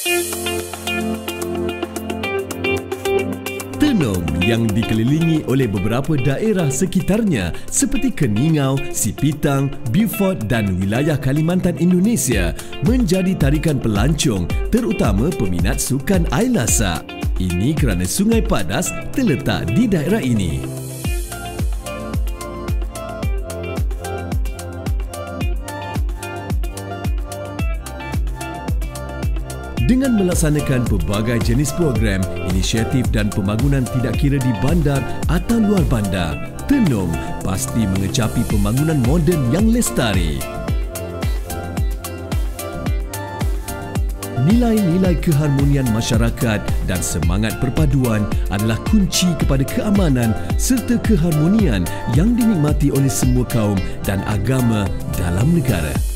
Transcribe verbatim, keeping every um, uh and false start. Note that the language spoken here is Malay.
Tenom yang dikelilingi oleh beberapa daerah sekitarnya seperti Keningau, Sipitang, Beaufort dan wilayah Kalimantan Indonesia menjadi tarikan pelancong terutama peminat sukan air lasak. Ini kerana Sungai Padas terletak di daerah ini. Dengan melaksanakan pelbagai jenis program, inisiatif dan pembangunan tidak kira di bandar atau luar bandar, Tenom pasti mengecapi pembangunan moden yang lestari. Nilai-nilai keharmonian masyarakat dan semangat perpaduan adalah kunci kepada keamanan serta keharmonian yang dinikmati oleh semua kaum dan agama dalam negara.